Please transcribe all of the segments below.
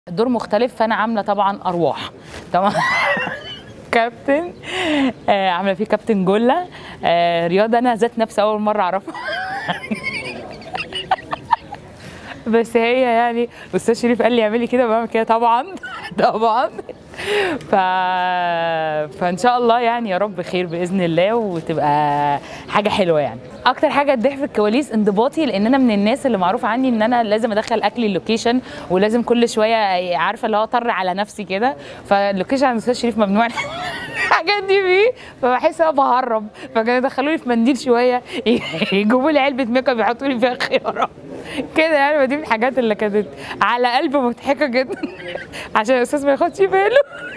الدور مختلف، فانا عامله طبعا ارواح طبعا. كابتن عامله فيه كابتن جله. رياضه انا ذات نفسي اول مره اعرفها. بس هي يعني استاذ شريف قال لي اعملي كده، بعمل كده طبعا. طبعا. فان شاء الله يعني يا رب خير باذن الله، وتبقى حاجه حلوه. يعني اكتر حاجه تضحك في الكواليس انضباطي، لان انا من الناس اللي معروف عني ان انا لازم ادخل اكلي اللوكيشن، ولازم كل شويه عارفه اللي هو اطر على نفسي كده. فاللوكيشن عند استاذ شريف ممنوع الحاجات دي فيه، فبحس انا بهرب، فكانوا يدخلوا لي في منديل شويه، يجيبوا لي علبه ميك اب يحطوا لي فيها خيارات كده. يعني دي من الحاجات اللي كانت على قلب مضحكه جدا عشان الاستاذ ما ياخدش باله.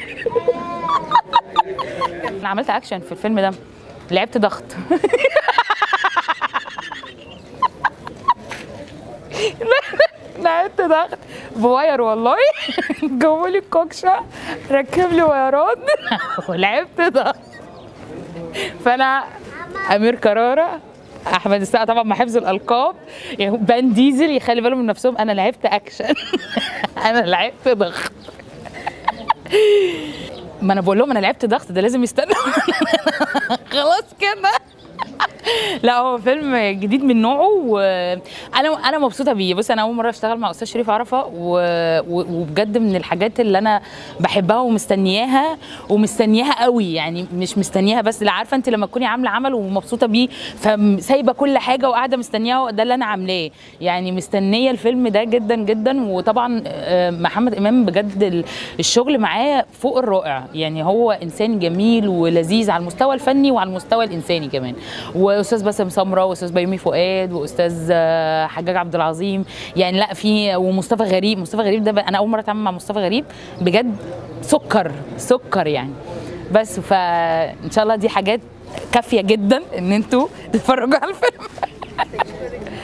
انا عملت اكشن في الفيلم ده، لعبت ضغط. لعبت ضغط بواير والله. جابوا لي الكوكشه، ركب لي وايرات، ولعبت ضغط. فانا امير كرارة، احمد السقا طبعا مع حفظ الالقاب، يعني بان ديزل يخلي بالهم من نفسهم. انا لعبت اكشن. انا لعبت ضغط. ما انا بقول لهم انا لعبت ضغط، ده لازم يستنوا. خلاص كده. لا هو فيلم جديد من نوعه، وانا مبسوطه بيه. بص انا اول مره اشتغل مع استاذ شريف عرفه، وبجد من الحاجات اللي انا بحبها ومستنياها قوي. يعني مش مستنياها بس، لا عارفه انت لما تكوني عامله عمل ومبسوطه بيه، فسايبه كل حاجه وقاعده مستنياه، ده اللي انا عاملاه. يعني مستنيه الفيلم ده جدا جدا. وطبعا محمد امام بجد الشغل معاه فوق الرائع. يعني هو انسان جميل ولذيذ على المستوى الفني وعلى المستوى الانساني كمان. واستاذ باسم سمره، واستاذ بيومي فؤاد، واستاذ حجاج عبد العظيم. يعني لا في، ومصطفى غريب. مصطفى غريب ده انا اول مره اتعامل مع مصطفى غريب، بجد سكر يعني. بس فان شاء الله دي حاجات كافيه جدا ان انتوا تتفرجوا على الفيلم.